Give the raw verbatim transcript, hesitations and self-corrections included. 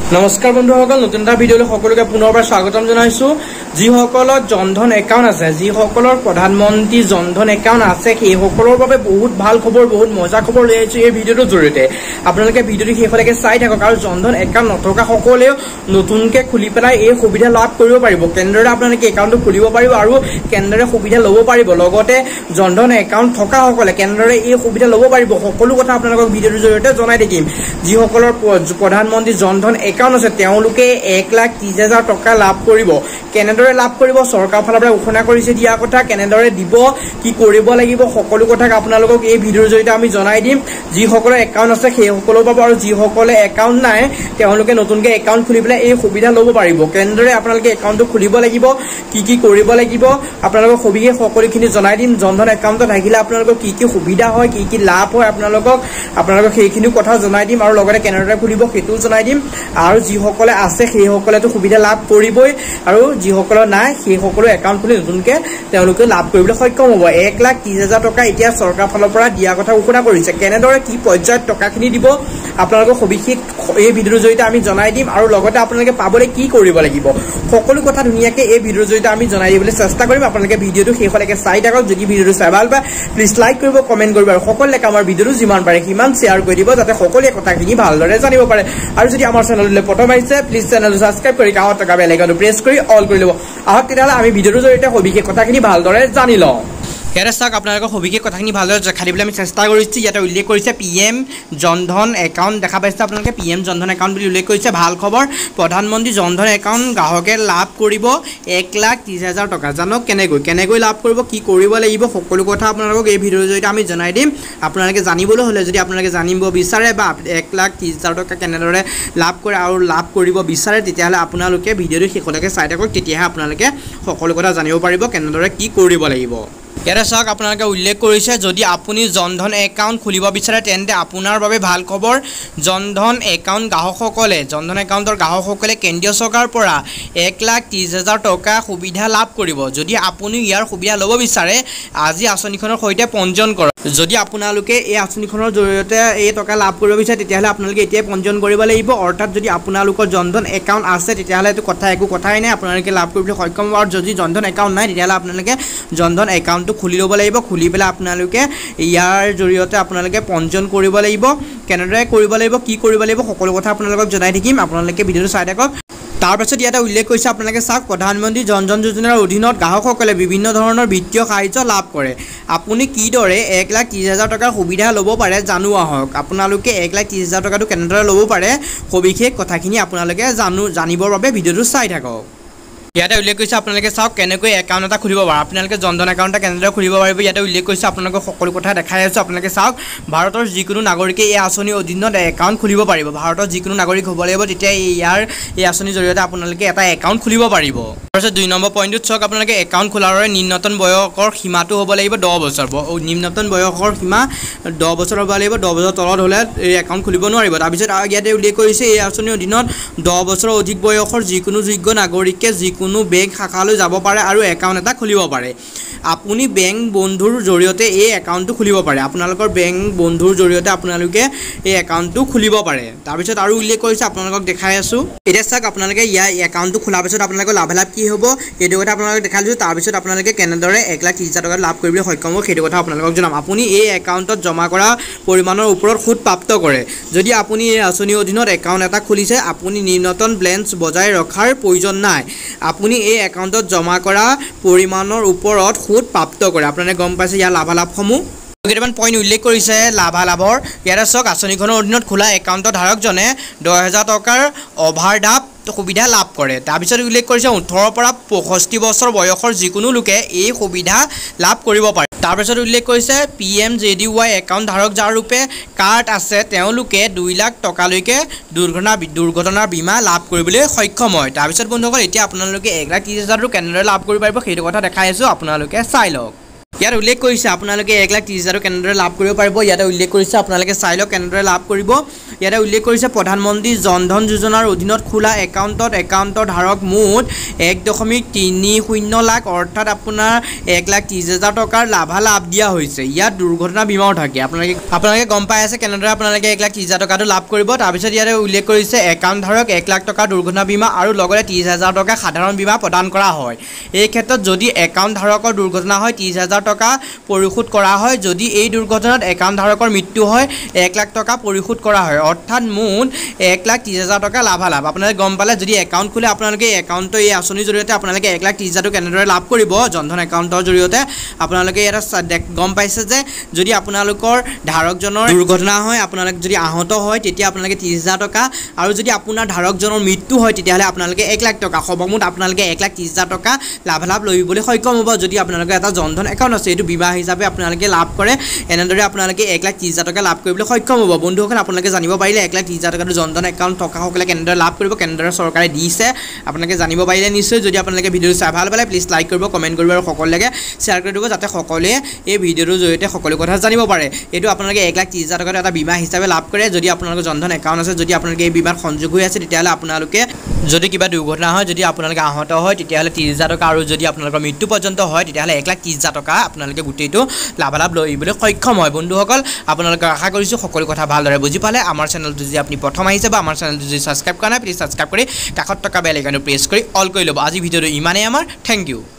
নমস্কাৰ বন্ধুসকল, নতুন এটা ভিডিঅ'লৈ সকলোকে পুনৰবাৰ স্বাগতম জনাইছো। যিসকলৰ জনধন একাউণ্ট আছে, যিসকলৰ প্ৰধানমন্ত্ৰী জনধন একাউণ্ট আছে, সেইসকলৰ বাবে বহুত ভাল খবৰ, বহুত মজা খবৰ লৈ আহিছো এই ভিডিঅ'টোৰ জৰিয়তে। আপোনালোকে ভিডিঅ'টো শেষলৈকে চাই থাকক আৰু জনধন একাউণ্ট নথকা সকলেও নতুনকৈ খুলি পেলাই এই সুবিধা লাভ কৰিব পাৰিব। কেনেদৰে আপোনালোকে একাউণ্টটো খুলিব পাৰিব আৰু কেনেদৰে সুবিধা ল'ব পাৰিব, লগতে জনধন একাউণ্ট থকা সকলে কেনেদৰে এই সুবিধা ল'ব পাৰিব, সকলো কথা আপোনালোকক ভিডিঅ'টোৰ জৰিয়তে জনাই থাকিম। যিসকলৰ প্ৰধানমন্ত্ৰী জনধন একাউণ্ট আছে তেওঁলোকে এক লাখ ত্ৰিশ হাজাৰ টকা লাভ কৰিব। কেনেদৰে লাভ কৰিব, চৰকাৰৰ ফালৰ পৰা ঘোষণা কৰিছে দিয়া কথা, কেনেদৰে দিব, কি কৰিব লাগিব, সকলো কথা আপোনালোকক এই ভিডিঅ'ৰ জৰিয়তে আমি জনাই দিম। যিসকলৰ একাউণ্ট আছে সেইসকলৰ পাব আৰু যিসকলে একাউণ্ট নাই তেওঁলোকে নতুনকৈ একাউণ্ট খুলি পেলাই এই সুবিধা ল'ব পাৰিব। কেনেদৰে আপোনালোকে একাউণ্টটো খুলিব লাগিব, কি কি কৰিব লাগিব, আপোনালোকক সবিশেষ সকলোখিনি জনাই দিম। জনধন একাউণ্টত থাকিলে আপোনালোকক কি কি সুবিধা হয়, কি কি লাভ হয়, আপোনালোকক আপোনালোকক সেইখিনি কথা জনাই দিম আৰু লগতে কেনেদৰে খুলিব সেইটোও জনাই দিম। আৰু যিসকলে আছে সেইসকলেতো সুবিধা লাভ কৰিবই আৰু যিসকলৰ নাই সেইসকলো একাউণ্ট খুলি নতুনকৈ তেওঁলোকে লাভ কৰিবলৈ সক্ষম হ'ব। এক লাখ ত্ৰিশ হাজাৰ টকা এতিয়া চৰকাৰৰ ফালৰ পৰা দিয়া কথা ঘোষণা কৰিছে। কেনেদৰে কি পৰ্যায়ত টকাখিনি দিব আপোনালোকক সবিশেষ এই ভিডিঅ'ৰ জৰিয়তে আমি জনাই দিম আৰু লগতে আপোনালোকে পাবলৈ কি কৰিব লাগিব সকলো কথা ধুনীয়াকৈ এই ভিডিঅ'ৰ জৰিয়তে আমি জনাই দিবলৈ চেষ্টা কৰিম। আপোনালোকে ভিডিঅ'টো শেষলৈকে চাই থাকক। যদি ভিডিঅ'টো চাই ভাল পায় প্লিজ লাইক কৰিব, কমেণ্ট কৰিব আৰু সকলোকে আমাৰ ভিডিঅ'টো যিমান পাৰে সিমান শ্বেয়াৰ কৰি দিব যাতে সকলোৱে কথাখিনি ভালদৰে জানিব পাৰে। আৰু যদি আমাৰ চেনেললৈ প্ৰথম আহিছে প্লিজ চেনেলটো ছাবস্ক্ৰাইব কৰি কাষত থকা বেল আইকনটো প্ৰেছ কৰি অল কৰি ল'ব। আহক তেতিয়াহ'লে আমি ভিডিঅ'টোৰ জৰিয়তে সবিশেষ কথাখিনি ভালদৰে জানি লওঁ। ইয়াতে চাওক, আপোনালোকক সবিশেষ কথাখিনি ভালদৰে দেখাই দিবলৈ আমি চেষ্টা কৰিছোঁ। ইয়াতে উল্লেখ কৰিছে পি এম জনধন একাউণ্ট দেখা পাইছে আপোনালোকে, পি এম জনধন একাউণ্ট বুলি উল্লেখ কৰিছে। ভাল খবৰ, প্ৰধানমন্ত্ৰী জনধন একাউণ্ট গ্ৰাহকে লাভ কৰিব এক লাখ ত্ৰিছ হাজাৰ টকা। জানক কেনেকৈ কেনেকৈ লাভ কৰিব, কি কৰিব লাগিব, সকলো কথা আপোনালোকক এই ভিডিঅ'ৰ জৰিয়তে আমি জনাই দিম। আপোনালোকে জানিবলৈ হ'লে যদি আপোনালোকে জানিব বিচাৰে বা এক লাখ ত্ৰিছ হাজাৰ টকা কেনেদৰে লাভ কৰে আৰু লাভ কৰিব বিচাৰে তেতিয়াহ'লে আপোনালোকে ভিডিঅ'টো শেষলৈকে চাই থাকক। তেতিয়াহে আপোনালোকে সকলো কথা জানিব পাৰিব কেনেদৰে কি কৰিব লাগিব। ইয়াতে চাওক, আপোনালোকে উল্লেখ কৰিছে যদি আপুনি জনধন একাউণ্ট খুলিব বিচাৰে তেন্তে আপোনাৰ বাবে ভাল খবৰ। জনধন একাউণ্ট গ্ৰাহকসকলে জনধন একাউণ্টৰ গ্ৰাহকসকলে কেন্দ্ৰীয় চৰকাৰৰ পৰা এক লাখ ত্ৰিছ হাজাৰ টকা সুবিধা লাভ কৰিব। যদি আপুনি ইয়াৰ সুবিধা ল'ব বিচাৰে আজি আঁচনিখনৰ সৈতে পঞ্জীয়ন কৰক। যদি আপোনালোকে এই আঁচনিখনৰ জৰিয়তে এই টকা লাভ কৰিব বিচাৰে তেতিয়াহ'লে আপোনালোকে এতিয়াই পঞ্জীয়ন কৰিব লাগিব। অৰ্থাৎ যদি আপোনালোকৰ জনধন একাউণ্ট আছে তেতিয়াহ'লে এইটো কথা একো কথাই নাই, আপোনালোকে লাভ কৰিবলৈ সক্ষম হ'ব। আৰু যদি জনধন একাউণ্ট নাই তেতিয়াহ'লে আপোনালোকে জনধন একাউণ্টটো খুলি ল'ব লাগিব। খুলি পেলাই আপোনালোকে ইয়াৰ জৰিয়তে আপোনালোকে পঞ্জীয়ন কৰিব লাগিব। কেনেদৰে কৰিব লাগিব, কি কৰিব লাগিব সকলো কথা আপোনালোকক জনাই থাকিম। আপোনালোকে ভিডিঅ'টো চাই থাকক। তাৰপাছত ইয়াতে উল্লেখ কৰিছে আপোনালোকে চাওক, প্ৰধানমন্ত্ৰী জনধন যোজনাৰ অধীনত গ্ৰাহকসকলে বিভিন্ন ধৰণৰ বিত্তীয় সাহায্য লাভ কৰে। আপুনি কিদৰে এক লাখ ত্ৰিছ হাজাৰ টকাৰ সুবিধা ল'ব পাৰে জানো আহক। আপোনালোকে এক লাখ ত্ৰিছ হাজাৰ টকাটো কেনেদৰে ল'ব পাৰে সবিশেষ কথাখিনি আপোনালোকে জানো জানিবৰ বাবে ভিডিঅ'টো চাই থাকক। ইয়াতে উল্লেখ কৰিছে আপোনালোকে চাওক কেনেকৈ একাউণ্ট এটা খুলিব পাৰে, আপোনালোকে জনধন একাউণ্ট এটা কেনেদৰে খুলিব পাৰিব। ইয়াতে উল্লেখ কৰিছে আপোনালোকক সকলো কথা দেখাই আছোঁ। আপোনালোকে চাওক, ভাৰতৰ যিকোনো নাগৰিকে এই আঁচনিৰ অধীনত একাউণ্ট খুলিব পাৰিব। ভাৰতৰ যিকোনো নাগৰিক হ'ব লাগিব, তেতিয়া ইয়াৰ এই আঁচনিৰ জৰিয়তে আপোনালোকে এটা একাউণ্ট খুলিব পাৰিব। তাৰপিছত দুই নম্বৰ পইণ্টটোত চাওক, আপোনালোকে একাউণ্ট খোলাৰ বাবে নিম্নতম বয়সৰ সীমাটো হ'ব লাগিব দহ বছৰ। নিম্নতম বয়সৰ সীমা দহ বছৰ হ'ব লাগিব। দহ বছৰ তলত হ'লে এই একাউণ্ট খুলিব নোৱাৰিব। তাৰপিছত ইয়াতে উল্লেখ কৰিছে এই আঁচনিৰ অধীনত দহ বছৰৰ অধিক বয়সৰ যিকোনো যোগ্য নাগৰিকে যিকোনো কোনো বেংক শাখালৈ যাব পাৰে আৰু একাউণ্ট এটা খুলিব পাৰে। আপুনি বেংক বন্ধুৰ জৰিয়তে এই একাউণ্টটো খুলিব পাৰে। আপোনালোকৰ বেংক বন্ধুৰ জৰিয়তে আপোনালোকে এই একাউণ্টটো খুলিব পাৰে। তাৰপিছত আৰু উল্লেখ কৰিছে আপোনালোকক দেখাই আছোঁ। এতিয়া চাওক, আপোনালোকে ইয়াৰ একাউণ্টটো খোলাৰ পিছত আপোনালোকৰ লাভালাভ কি হ'ব সেইটো কথা আপোনালোকে দেখাই দিছোঁ। তাৰপিছত আপোনালোকে কেনেদৰে এক লাখ ত্ৰিছ হাজাৰ টকা লাভ কৰিবলৈ সক্ষম হ'ব সেইটো কথা আপোনালোকক জনাম। আপুনি এই একাউণ্টত জমা কৰা পৰিমাণৰ ওপৰত সুদ প্ৰাপ্ত কৰে। যদি আপুনি এই আঁচনিৰ অধীনত একাউণ্ট এটা খুলিছে আপুনি নিম্নতম বেলেঞ্চ বজাই ৰখাৰ প্ৰয়োজন নাই। আপুনি এই একাউণ্টত জমা কৰা পৰিমাণৰ ওপৰত সুদ প্ৰাপ্ত কৰে। আপোনালোকে গম পাইছে ইয়াৰ লাভালাভসমূহ। কেইটামান পইণ্ট উল্লেখ কৰিছে লাভালাভৰ। ইয়াতে চাওক, আঁচনিখনৰ অধীনত খোলা একাউণ্টৰ ধাৰকজনে দহ হাজাৰ টকাৰ অভাৰড্ৰাফ্ট সুবিধা লাভ কৰে। তাৰপিছত উল্লেখ কৰিছে ওঠৰৰ পৰা পঁয়ষষ্ঠি বছৰ বয়সৰ যিকোনো লোকে এই সুবিধা লাভ কৰিব পাৰে। তাৰপিছত উল্লেখ কৰিছে P M J D Y account ধাৰক যাৰ ৰূপে কাৰ্ড আছে তেওঁলোকে দুই লাখ টকালৈকে দুৰ্ঘটনা দুৰ্ঘটনাৰ বীমা লাভ কৰিবলৈ সক্ষম হয়। তাৰপিছত বন্ধুসকল, এতিয়া আপোনালোকে এক লাখ ত্ৰিছ হাজাৰটো কেনেদৰে লাভ কৰিব পাৰিব সেইটো কথা দেখাই আছোঁ, আপোনালোকে চাই লওক। ইয়াত উল্লেখ কৰিছে আপোনালোকে এক লাখ ত্ৰিছ হাজাৰ কেনেদৰে লাভ কৰিব পাৰিব ইয়াতে উল্লেখ কৰিছে আপোনালোকে চাই লওক কেনেদৰে লাভ কৰিব ইয়াতে উল্লেখ কৰিছে প্ৰধানমন্ত্ৰী জনধন যোজনাৰ অধীনত খোলা একাউণ্টত একাউণ্টৰ ধাৰক মুঠ এক দশমিক তিনি শূন্য লাখ অৰ্থাৎ আপোনাৰ এক লাখ ত্ৰিছ হাজাৰ টকাৰ লাভালাভ দিয়া হৈছে ইয়াত দুৰ্ঘটনা বীমাও থাকে আপোনালোকে আপোনালোকে গম পাই আছে কেনেদৰে আপোনালোকে এক লাখ ত্ৰিছ হাজাৰ টকাটো লাভ কৰিব তাৰপিছত ইয়াতে উল্লেখ কৰিছে একাউণ্ট ধাৰক এক লাখ টকা দুৰ্ঘটনা বীমা আৰু লগতে ত্ৰিছ হাজাৰ টকা সাধাৰণ বীমা প্ৰদান কৰা হয় এই ক্ষেত্ৰত যদি একাউণ্ট ধাৰকৰ দুৰ্ঘটনা হয় ত্ৰিছ হাজাৰ টকা পৰিশোধ কৰা হয় যদি এই দুৰ্ঘটনাত একাউণ্ট ধাৰকৰ মৃত্যু হয় এক লাখ টকা পৰিশোধ কৰা হয় অৰ্থাৎ মুঠ এক লাখ ত্ৰিছ হাজাৰ টকা লাভালাভ আপোনালোকে গম পালে যদি একাউণ্ট খোলে আপোনালোকে এই একাউণ্টৰ এই আঁচনিৰ জৰিয়তে আপোনালোকে এক লাখ ত্ৰিছ হাজাৰটো কেনেদৰে লাভ কৰিব জনধন একাউণ্টৰ জৰিয়তে আপোনালোকে ইয়াতে গম পাইছে যে যদি আপোনালোকৰ ধাৰকজনৰ দুৰ্ঘটনা হয় আপোনালোকে যদি আহত হয় তেতিয়া আপোনালোকে ত্ৰিছ হাজাৰ টকা আৰু যদি আপোনাৰ ধাৰকজনৰ মৃত্যু হয় তেতিয়াহ'লে আপোনালোকে এক লাখ টকা সৰ্বমুঠ আপোনালোকে এক লাখ ত্ৰিছ হাজাৰ টকা লাভালাভ লবলৈ সক্ষম হ'ব যদি আপোনালোকৰ এটা জনধন একাউণ্ট আছে এইটো বীমা হিচাপে আপোনালোকে লাভ কৰে এনেদৰে আপোনালোকে এক লাখ ত্ৰিছ হাজাৰ টকা লাভ কৰিবলৈ সক্ষম হ'ব বন্ধুসকল আপোনালোকে জানিব পাৰিলে এক লাখ ত্ৰিছ হাজাৰ টকাটো জনধন একাউণ্ট থকাসকলে কেনেদৰে লাভ কৰিব কেনেদৰে চৰকাৰে দিছে আপোনালোকে জানিব পাৰিলে নিশ্চয় যদি আপোনালোকে ভিডিঅ'টো চাই ভাল পালে প্লিজ লাইক কৰিব কমেণ্ট কৰিব আৰু সকলোকে শ্বেয়াৰ কৰি দিব যাতে সকলোৱে এই ভিডিঅ'টোৰ জৰিয়তে সকলো কথা জানিব পাৰে এইটো আপোনালোকে এক লাখ ত্ৰিছ হাজাৰ টকাটো এটা বীমা হিচাপে লাভ কৰে যদি আপোনালোকৰ জনধন একাউণ্ট আছে যদি আপোনালোকে এই বীমাত সংযোগ হৈ আছে তেতিয়াহ'লে আপোনালোকে যদি কিবা দুৰ্ঘটনা হয় যদি আপোনালোকে আহত হয় তেতিয়াহ'লে ত্ৰিছ হাজাৰ টকা আৰু যদি আপোনালোকৰ মৃত্যু পৰ্যন্ত হয় তেতিয়াহ'লে এক লাখ ত্ৰিছ হাজাৰ টকা আপোনালোকে গোটেইটো লাভালাভ লবলৈ সক্ষম হয় বন্ধুসকল আপোনালোকে আশা কৰিছোঁ সকলো কথা ভালদৰে বুজি পালে আমাৰ চেনেলটো যদি আপুনি প্ৰথম আহিছে বা আমাৰ চেনেলটো যদি ছাবস্ক্ৰাইব কৰা নাই প্লিজ ছাবস্ক্ৰাইব কৰি কাষত থকা বেল আইকনটো প্ৰেছ কৰি অল কৰি ল'ব আজি ভিডিঅ'টো ইমানেই আমাৰ থেংক ইউ